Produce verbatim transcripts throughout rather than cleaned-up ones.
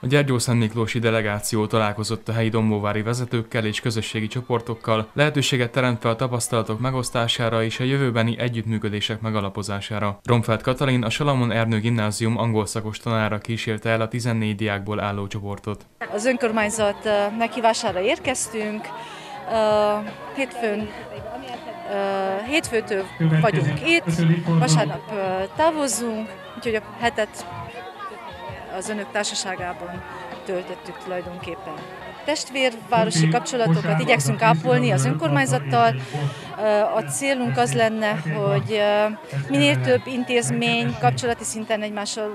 A gyergyószentmiklósi delegáció találkozott a helyi dombóvári vezetőkkel és közösségi csoportokkal, lehetőséget teremtve a tapasztalatok megosztására és a jövőbeni együttműködések megalapozására. Romfeld Katalin, a Salamon Ernő Gimnázium angol szakos tanára kísérte el a tizennégy diákból álló csoportot. Az önkormányzat meghívására érkeztünk, hétfőn, hétfőtől vagyunk itt, vasárnap távozunk, úgyhogy a hetet az önök társaságában töltöttük tulajdonképpen. Testvérvárosi kapcsolatokat igyekszünk ápolni az önkormányzattal. A célunk az lenne, hogy minél több intézmény kapcsolati szinten egymással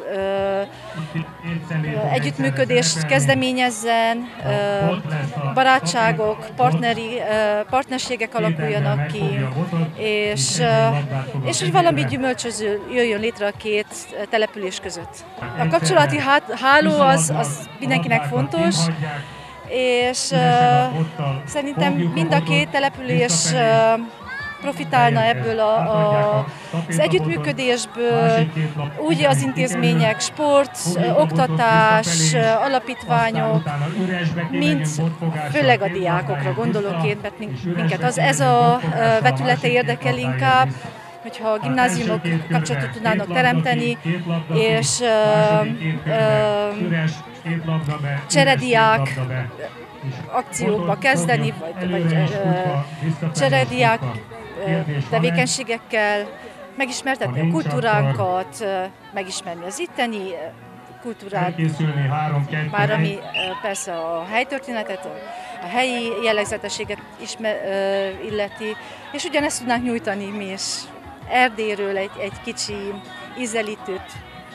együttműködést kezdeményezzen, barátságok, partneri, partnerségek alakuljanak ki, és, és hogy valami gyümölcsöző jöjjön létre a két település között. A kapcsolati háló az, az mindenkinek fontos, és uh, szerintem mind a két település uh, profitálna ebből a, a, az együttműködésből, úgy az intézmények, sport, uh, oktatás, uh, alapítványok, mint főleg a diákokra gondolok én, mert minket az, ez a uh, vetülete érdekel inkább, hogyha a gimnáziumok kapcsolatot tudnának teremteni, és uh, uh, cserediák akciókba kezdeni, vagy, vagy uh, cserediák uh, tevékenységekkel, megismertetni a kultúránkat, uh, megismerni az itteni uh, kultúrát, már ami uh, persze a helytörténetet, a, a helyi jellegzetességet ismer, uh, illeti, és ugyanezt tudnánk nyújtani mi is Erdélyről egy, egy kicsi ízelítőt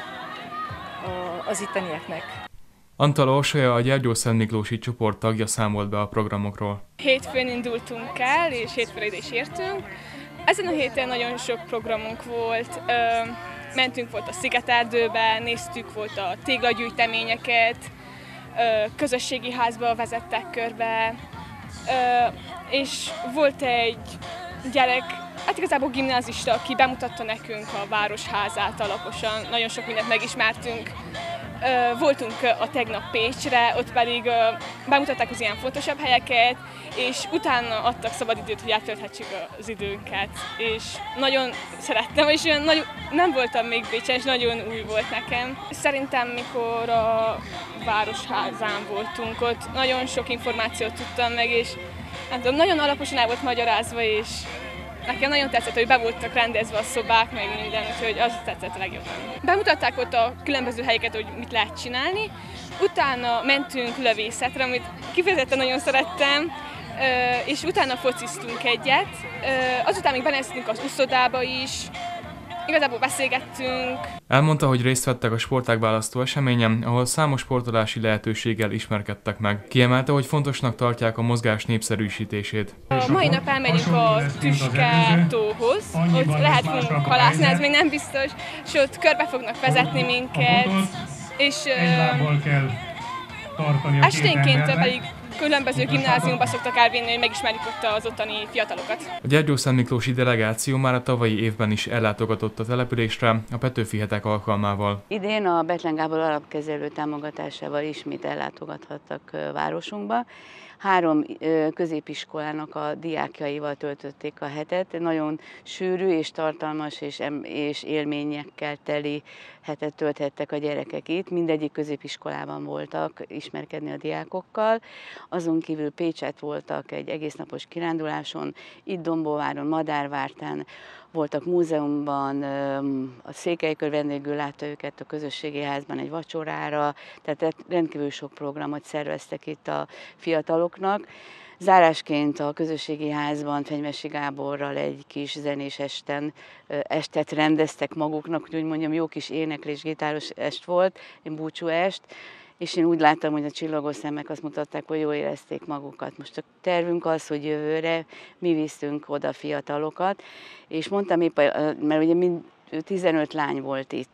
az ittenieknek. Antal Orsolya, a gyergyószentmiklósi csoport tagja, számolt be a programokról. Hétfőn indultunk el, és hétfőre ide is értünk. Ezen a héten nagyon sok programunk volt. Mentünk volt a Szigeterdőbe, néztük volt a téglagyűjteményeket, közösségi házba vezettek körbe, és volt egy gyerek, hát igazából gimnázista, aki bemutatta nekünk a városházát alaposan, nagyon sok mindent megismertünk. Voltunk a tegnap Pécsre, ott pedig bemutatták az ilyen fontosabb helyeket, és utána adtak szabadidőt, hogy áttölthetsük az időnket. És nagyon szerettem, és olyan nagyon, nem voltam még Pécsen, és nagyon új volt nekem. Szerintem, mikor a városházán voltunk, ott nagyon sok információt tudtam meg, és nem tudom, nagyon alaposan el volt magyarázva, és nekem nagyon tetszett, hogy be voltak rendezve a szobák, meg minden, úgyhogy az tetszett a legjobban. Bemutatták ott a különböző helyeket, hogy mit lehet csinálni. Utána mentünk lövészetre, amit kifejezetten nagyon szerettem, és utána fociztunk egyet. Azután még benéztünk az uszodába is, igazából beszélgettünk. Elmondta, hogy részt vettek a sportágválasztó eseményen, ahol számos sportolási lehetőséggel ismerkedtek meg. Kiemelte, hogy fontosnak tartják a mozgás népszerűsítését. A mai nap elmegyünk a Tüske tóhoz, ott lehet fogunk halászni, ez még nem biztos, és ott körbe fognak vezetni minket, és uh, esténként pedig különböző gimnáziumba szoktak elvinni, hogy megismerjük ott az ottani fiatalokat. A gyergyószentmiklósi delegáció már a tavalyi évben is ellátogatott a településre a Petőfi hetek alkalmával. Idén a Bethlen Gábor alapkezelő támogatásával ismét ellátogathattak városunkba. Három középiskolának a diákjaival töltötték a hetet. Nagyon sűrű és tartalmas és, és élményekkel teli hetet tölthettek a gyerekek itt. Mindegyik középiskolában voltak ismerkedni a diákokkal. Azon kívül Pécset voltak egy egésznapos kiránduláson, itt Dombóváron, Madárvártán, voltak múzeumban, a Székelykör vendégül látta őket a közösségi házban egy vacsorára, tehát rendkívül sok programot szerveztek itt a fiataloknak. Zárásként a közösségi házban Fenyvesi Gáborral egy kis zenés esten, estet rendeztek maguknak, úgy mondjam, jó kis éneklés, gitáros est volt, egy búcsú est, és én úgy láttam, hogy a csillogó szemek azt mutatták, hogy jól érezték magukat. Most a tervünk az, hogy jövőre mi viszünk oda fiatalokat, és mondtam épp, mert ugye mind tizenöt lány volt itt,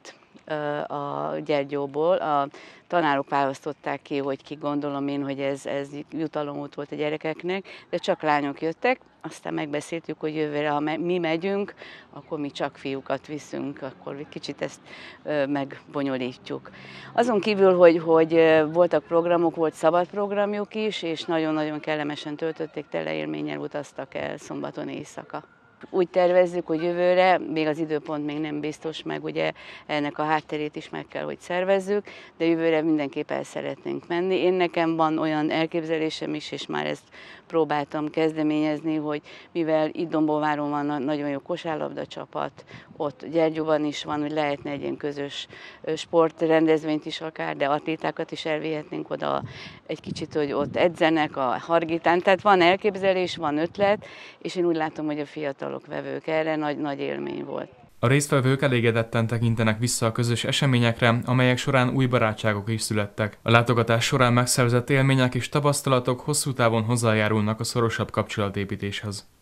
a Gyergyóból. A tanárok választották ki, hogy ki, gondolom én, hogy ez, ez jutalomút volt a gyerekeknek, de csak lányok jöttek. Aztán megbeszéltük, hogy jövőre, ha mi megyünk, akkor mi csak fiúkat viszünk, akkor kicsit ezt megbonyolítjuk. Azon kívül, hogy, hogy voltak programok, volt szabad programjuk is, és nagyon-nagyon kellemesen töltötték, tele élménnyel utaztak el szombaton éjszaka. Úgy tervezzük, hogy jövőre, még az időpont még nem biztos, meg ugye ennek a hátterét is meg kell, hogy szervezzük, de jövőre mindenképp el szeretnénk menni. Én nekem van olyan elképzelésem is, és már ezt próbáltam kezdeményezni, hogy mivel itt Dombóváron van nagyon jó kosárlabda csapat, ott Gyergyóban is van, hogy lehetne egy ilyen közös sportrendezvényt is akár, de atlétákat is elvihetnénk oda egy kicsit, hogy ott edzenek a Hargitán. Tehát van elképzelés, van ötlet, és én úgy látom, hogy a fiatalok vevők erre nagy, nagy élmény volt. A résztvevők elégedetten tekintenek vissza a közös eseményekre, amelyek során új barátságok is születtek. A látogatás során megszerzett élmények és tapasztalatok hosszú távon hozzájárulnak a szorosabb kapcsolatépítéshez.